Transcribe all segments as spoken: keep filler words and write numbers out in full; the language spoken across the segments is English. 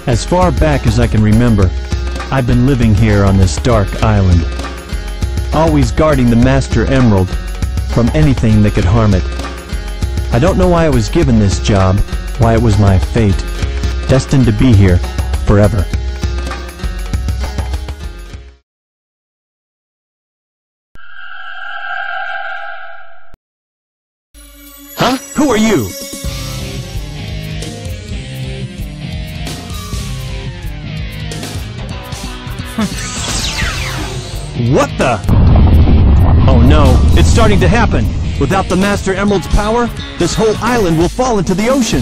As far back as I can remember, I've been living here on this dark island, always guarding the Master Emerald from anything that could harm it. I don't know why I was given this job, why it was my fate, destined to be here forever. Huh? Who are you? What the? Oh no, it's starting to happen! Without the Master Emerald's power, this whole island will fall into the ocean!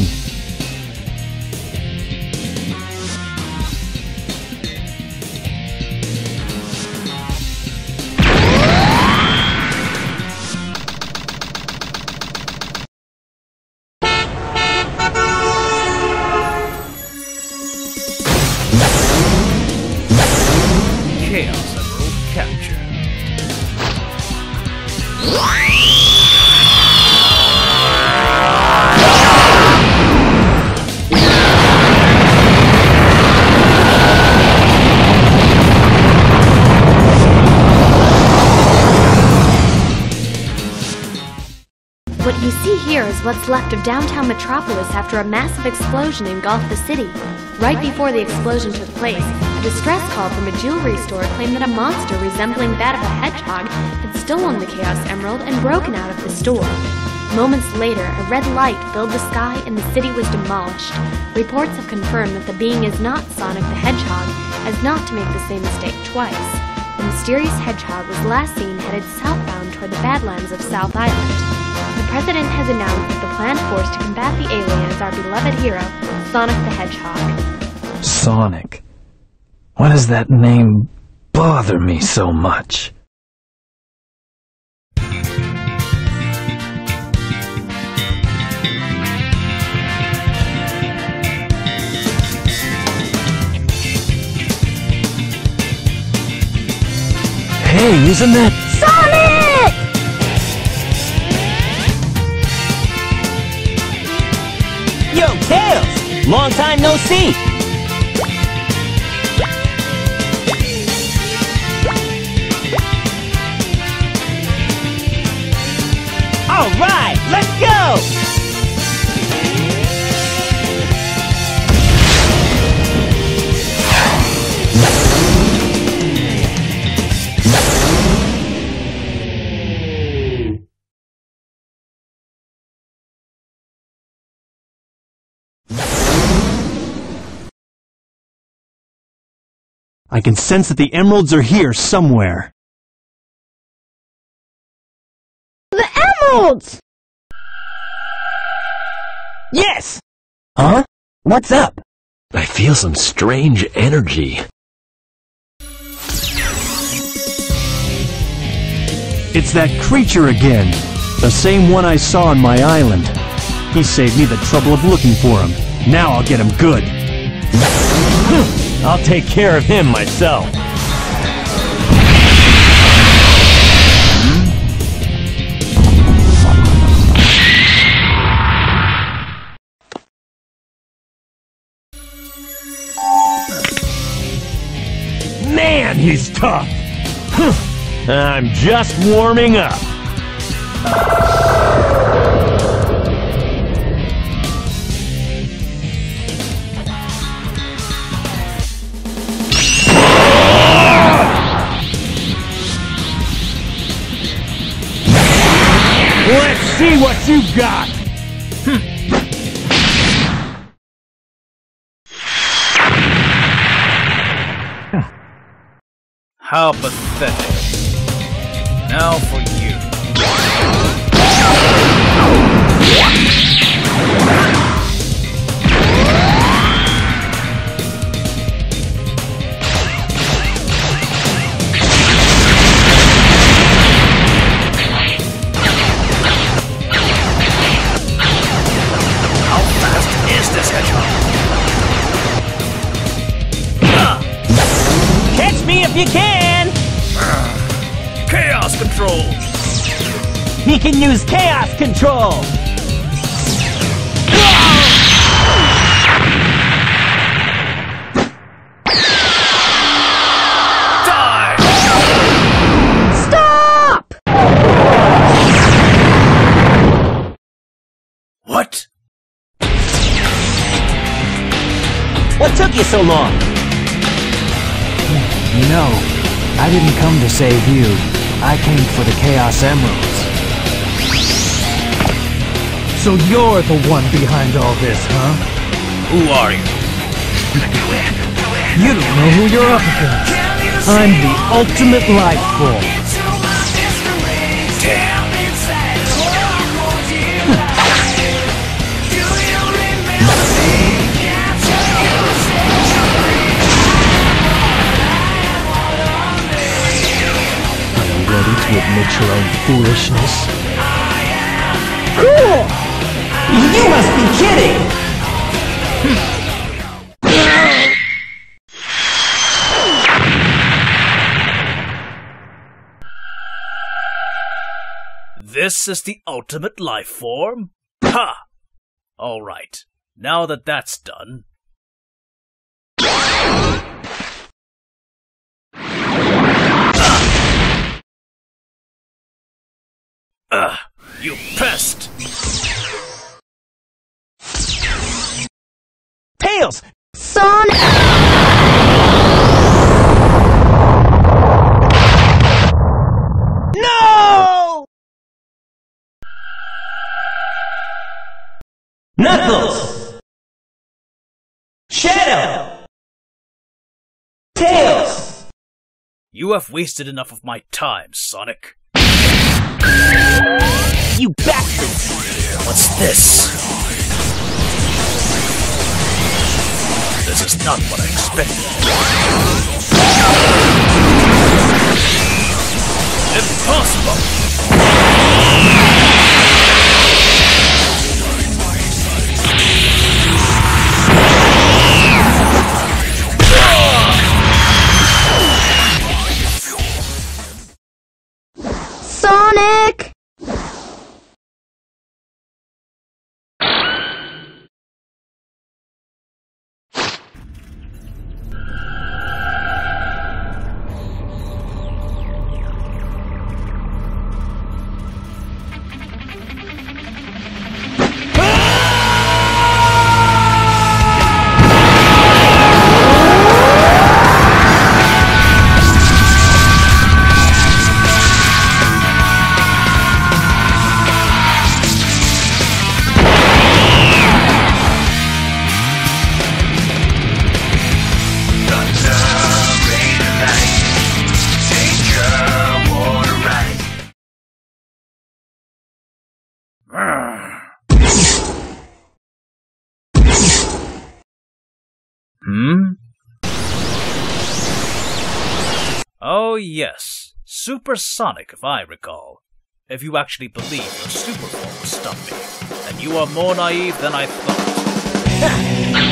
Chaos Emerald captured. What you see here is what's left of downtown Metropolis after a massive explosion engulfed the city. Right before the explosion took place, a distress call from a jewelry store claimed that a monster resembling that of a hedgehog had stolen the Chaos Emerald and broken out of the store. Moments later, a red light filled the sky and the city was demolished. Reports have confirmed that the being is not Sonic the Hedgehog, as not to make the same mistake twice. The mysterious hedgehog was last seen headed southbound toward the Badlands of South Island. The President has announced that the planned force to combat the alien is our beloved hero, Sonic the Hedgehog. Sonic. Why does that name bother me so much? Hey, isn't that Sonic! Yo, Tails! Long time no see! Alright, let's go! I can sense that the emeralds are here somewhere. The emeralds! Yes! Huh? What's up? I feel some strange energy. It's that creature again. The same one I saw on my island. He saved me the trouble of looking for him. Now I'll get him good. I'll take care of him myself. Man, he's tough! I'm just warming up. Let's see what you've got! How pathetic. Now for you. How fast is this hedgehog? Catch me if you can! Chaos control! He can use chaos control! What took you so long? You know, I didn't come to save you. I came for the Chaos Emeralds. So you're the one behind all this, huh? Who are you? You don't know who you're up against. I'm the ultimate life form. Damn. Are you ready to admit your own foolishness? Cool! You must be kidding! This is the ultimate life form? Ha! Alright, now that that's done... Ugh! You pest! Tails! Sonic! No! Knuckles! Shadow! Tails! You have wasted enough of my time, Sonic. You bastards! What's this? This is not what I expected. Impossible! Sonic! Hmm? Oh yes, supersonic if I recall. If you actually believe your super form will stop me, then you are more naive than I thought.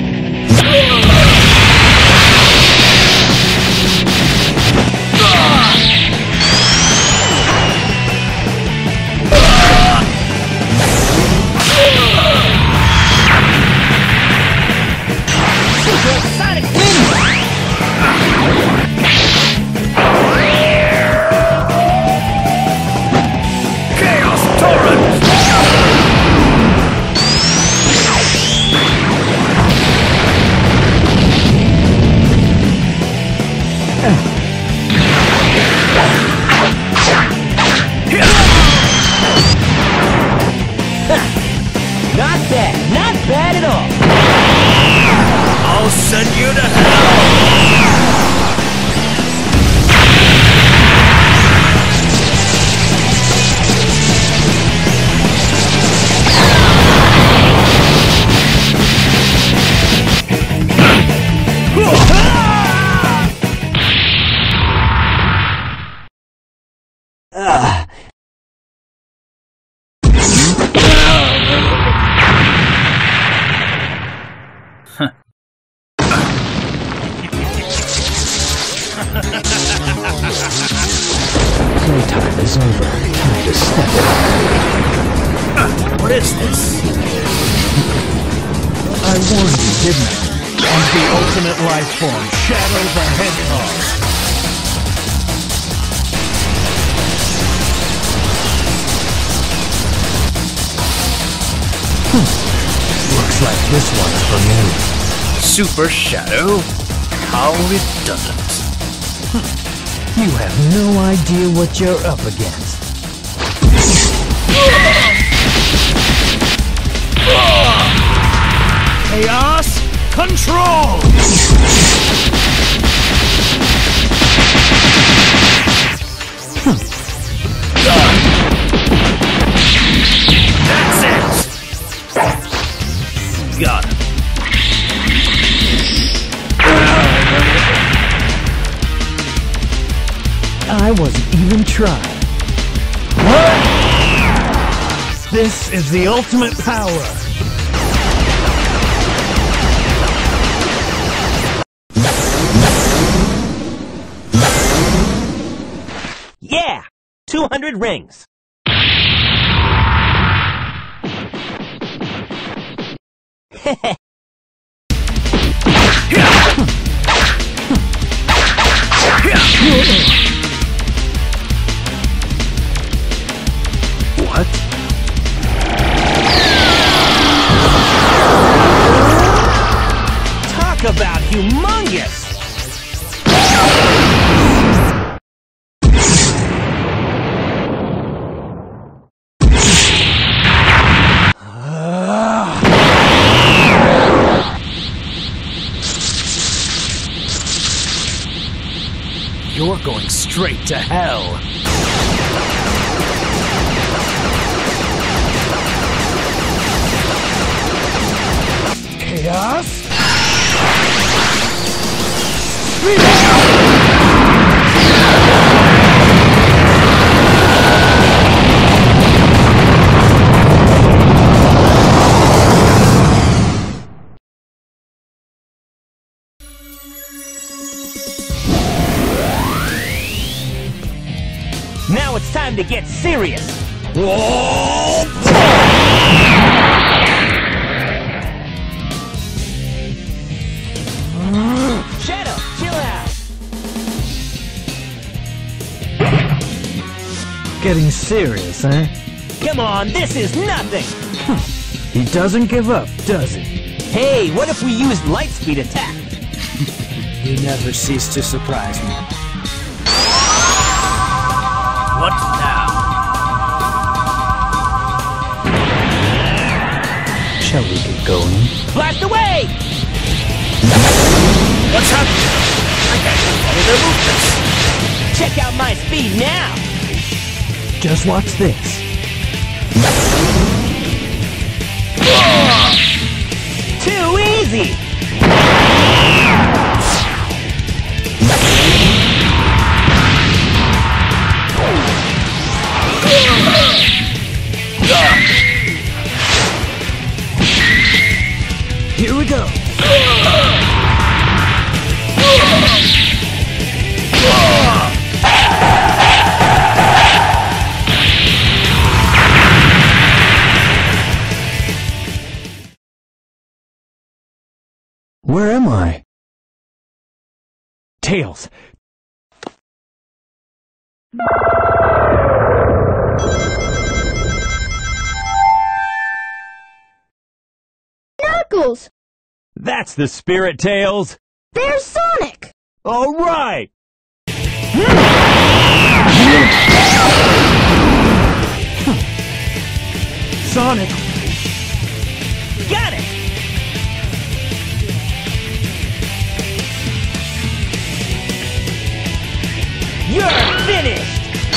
Not bad, not bad at all. I'll send you to hell! Ugh. Playtime is over. Time to step up. What is this? I warned you, didn't I? I'm the ultimate life form, Shadow the Hedgehog. Looks like this one's for me. Super Shadow? How it doesn't. You have no idea what you're up against. Chaos Control! That's it! Got it. I wasn't even trying. What? This is the ultimate power. Yeah! two hundred rings. What? Talk about humongous! You're going straight to hell. Chaos? Now it's time to get serious! Shadow, chill out! Getting serious, eh? Come on, this is nothing! He doesn't give up, does he? Hey, what if we used lightspeed attack? You never cease to surprise me. What now? Shall we get going? Blast away! What's happening? I can't follow their movements. Check out my speed now! Just watch this. Too easy! Here we go. Where am I? Tails. Knuckles! That's the spirit, Tails! There's Sonic! All right! Sonic! Got it! You're finished!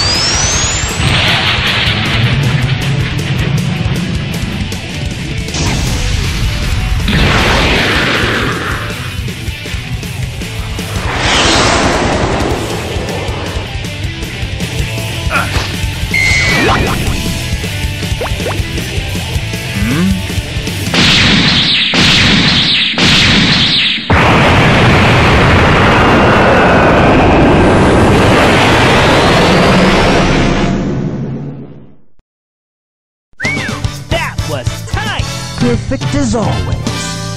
Perfect as always.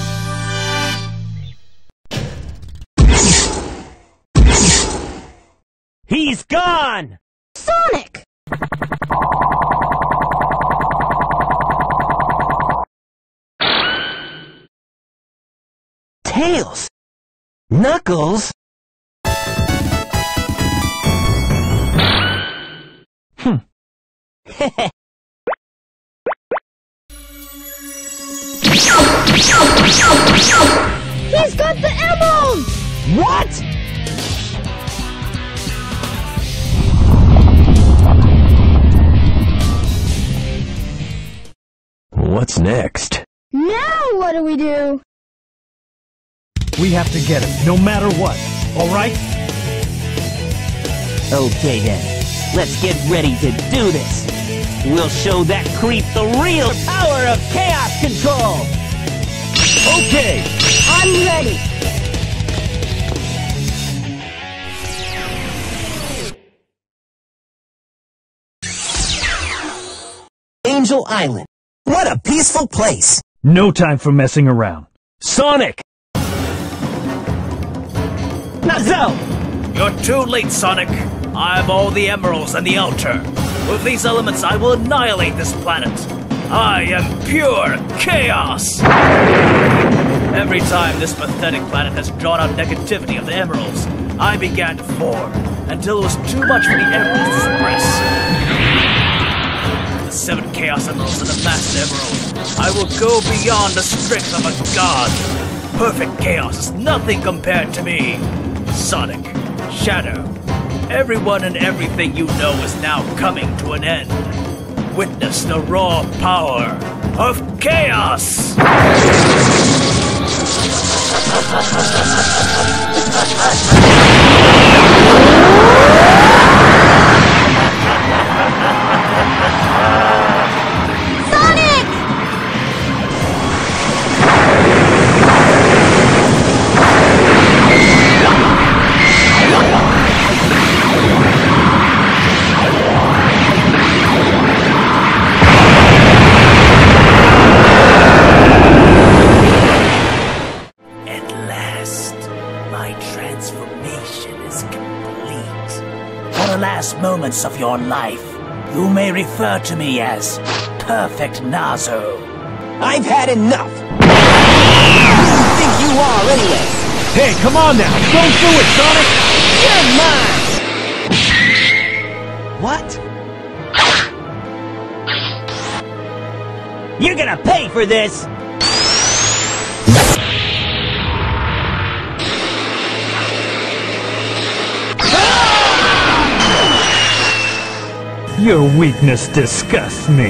He's gone! Sonic! Tails! Knuckles? Hmm. He's got the emerald! What? What's next? Now what do we do? We have to get him, no matter what. Alright? Okay then, let's get ready to do this. We'll show that creep the real power of chaos control! Okay! I'm ready. Angel Island. What a peaceful place! No time for messing around. Sonic! Nazo! You're too late, Sonic. I have all the emeralds and the altar. With these elements, I will annihilate this planet. I am pure chaos! Every time this pathetic planet has drawn out negativity of the emeralds, I began to form, until it was too much for the emeralds to suppress. The seven chaos emeralds and the master emerald, I will go beyond the strength of a god. Perfect chaos is nothing compared to me. Sonic, Shadow, everyone and everything you know is now coming to an end. Witness the raw power of chaos! Moments of your life, you may refer to me as Perfect Nazo. I've had enough! Who do you think you are, anyway? Hey, come on now! Don't do it, Sonic! You're mine! What? You're gonna pay for this! Your weakness disgusts me.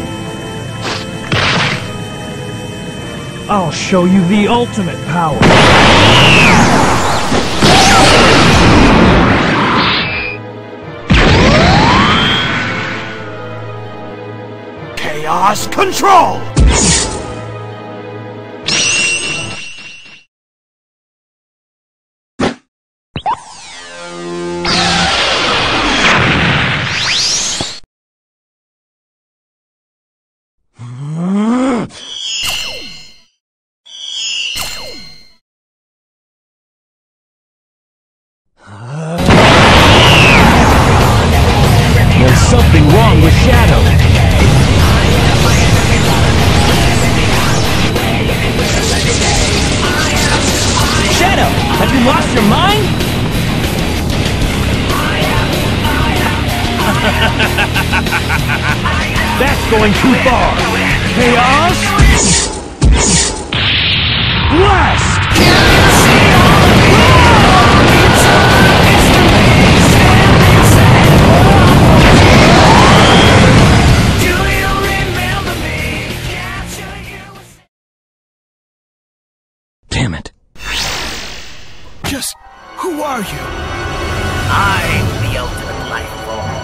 I'll show you the ultimate power. Chaos control! There's something wrong with Shadow. Shadow, have you lost your mind? That's going too far. Chaos! Blast! Damn it. Just who are you? I'm the ultimate life form.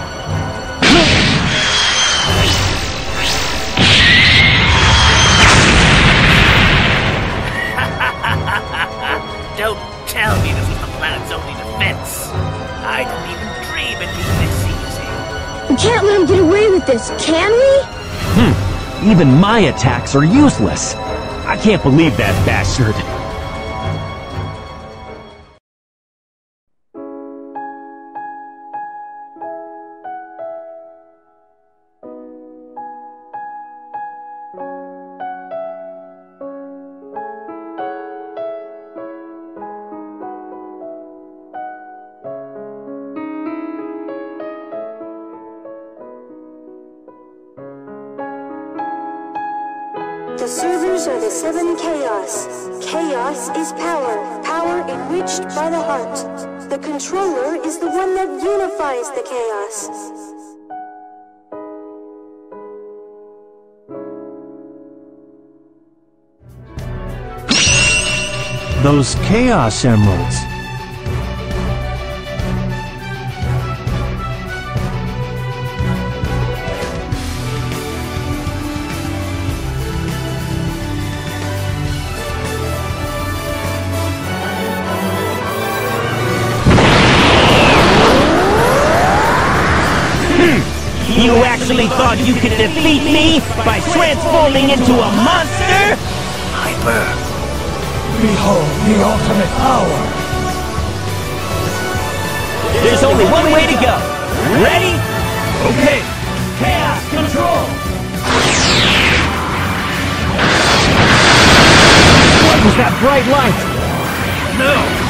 Don't tell me this was the planet's only defense. I didn't even dream it'd be this easy. We can't let him get away with this, can we? Hmm. Even my attacks are useless. I can't believe that bastard. servers are the seven chaos. Chaos is power, power enriched by the heart. The controller is the one that unifies the chaos. Those Chaos Emeralds. You actually thought you could defeat me by transforming into a monster? Hyper. Behold the ultimate power! There's only one way to go. Ready? Okay! Chaos control! What was that bright light? No!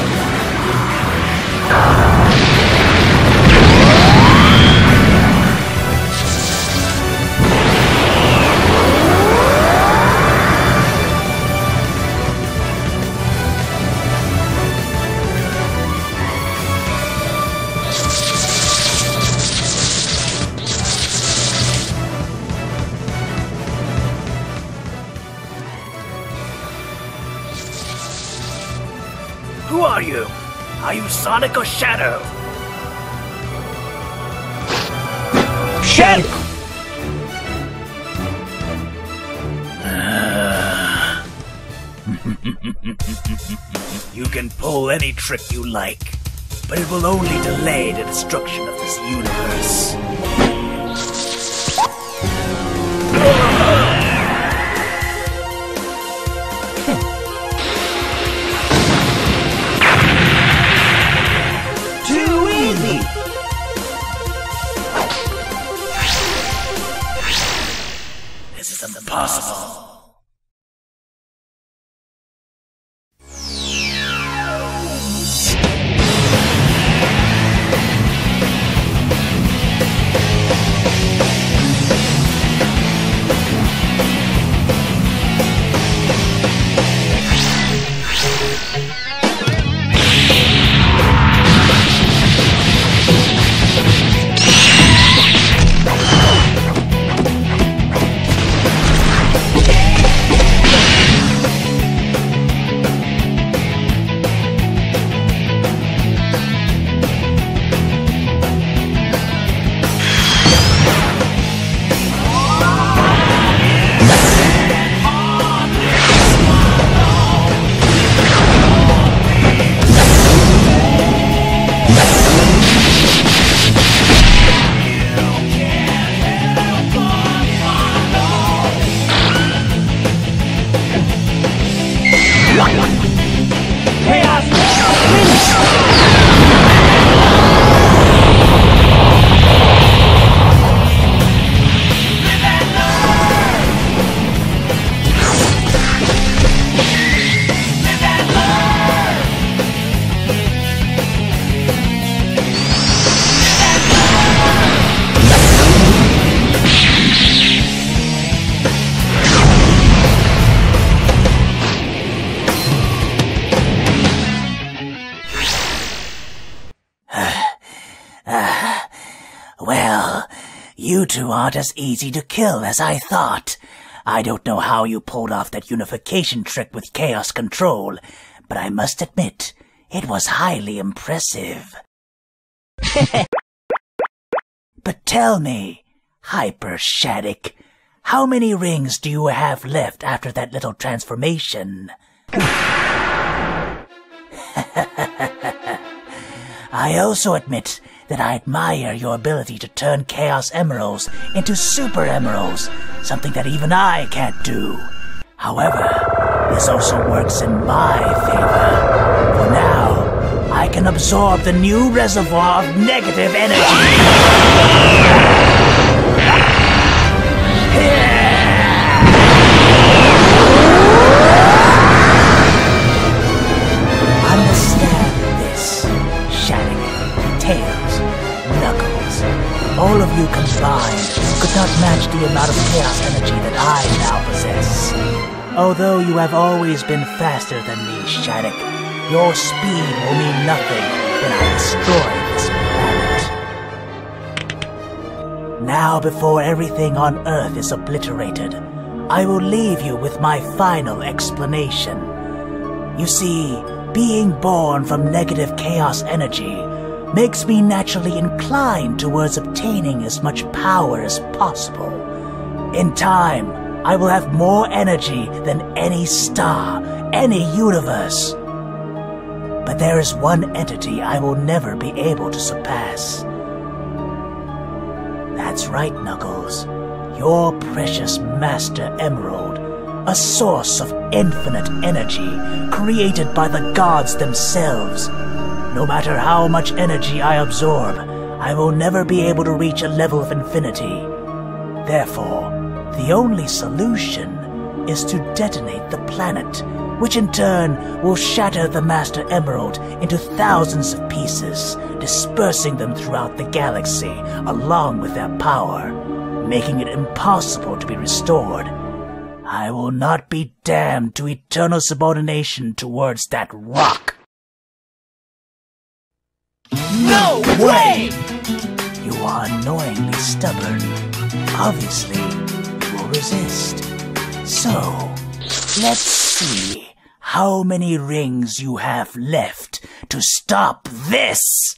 Who are you? Are you Sonic or Shadow? Shadow! You can pull any trick you like, but it will only delay the destruction of this universe. Too easy! This is impossible. Well, you two aren't as easy to kill as I thought. I don't know how you pulled off that unification trick with Chaos Control, but I must admit, it was highly impressive. But tell me, Hyper Shattuck, how many rings do you have left after that little transformation? I also admit that I admire your ability to turn Chaos Emeralds into Super Emeralds, something that even I can't do. However, this also works in my favor. For now, I can absorb the new reservoir of negative energy. Understand this, Shattuck, Tails, Knuckles. All of you combined could not match the amount of chaos energy that I now possess. Although you have always been faster than me, Shattuck, your speed will mean nothing when I destroy this planet. Now, before everything on Earth is obliterated, I will leave you with my final explanation. You see, being born from negative chaos energy makes me naturally inclined towards obtaining as much power as possible. In time, I will have more energy than any star, any universe. But there is one entity I will never be able to surpass. That's right, Knuckles. Your precious Master Emerald, a source of infinite energy created by the gods themselves. No matter how much energy I absorb, I will never be able to reach a level of infinity. Therefore, the only solution is to detonate the planet, which in turn will shatter the Master Emerald into thousands of pieces, dispersing them throughout the galaxy along with their power, making it impossible to be restored. I will not be damned to eternal subordination towards that rock. No way! You are annoyingly stubborn. Obviously, you will resist. So, let's see how many rings you have left to stop this!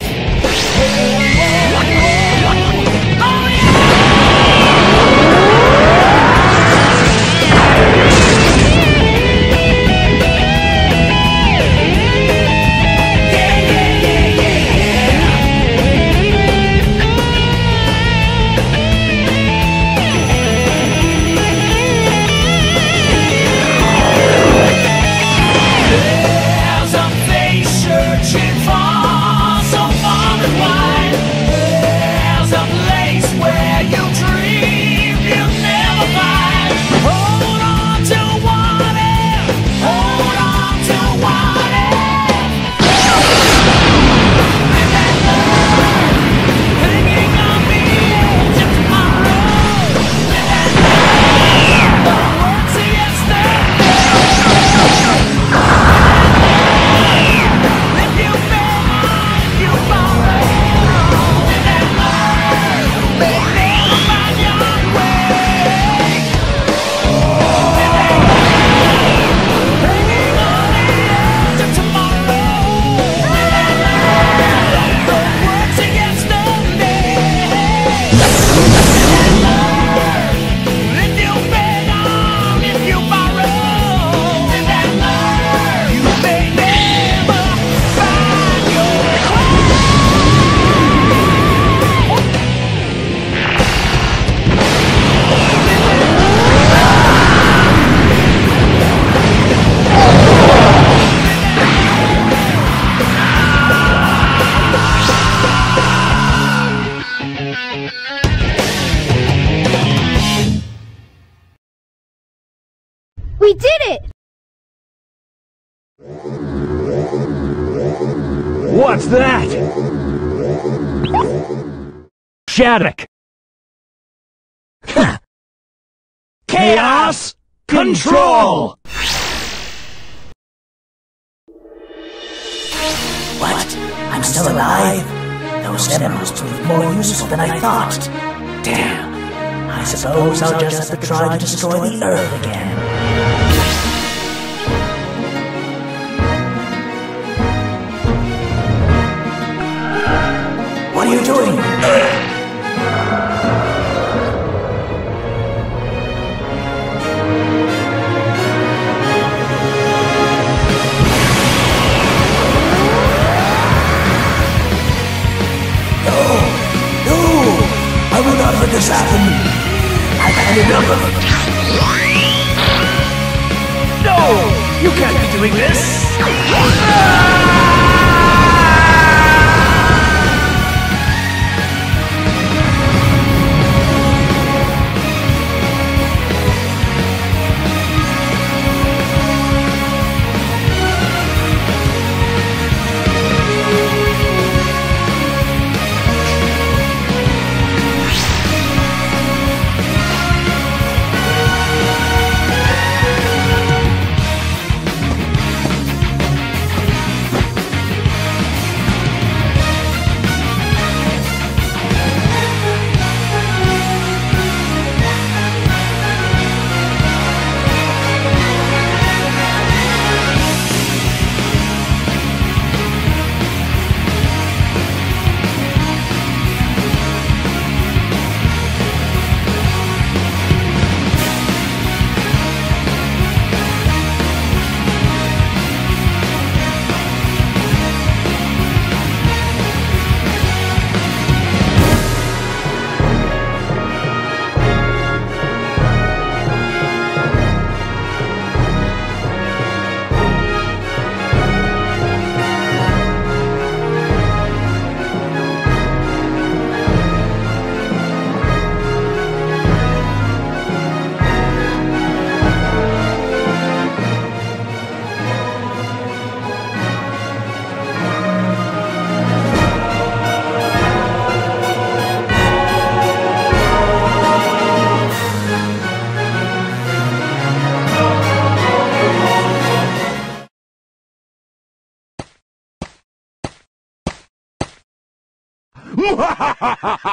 We did it! What's that? Shattuck! Chaos Control! What? I'm still alive? Those emeralds proved more useful than I thought. Damn. I suppose I'll just have to try to destroy the Earth again. What are you doing? No! No! I will not let this happen! I've had enough of it! No! You can't be doing this! ha ha!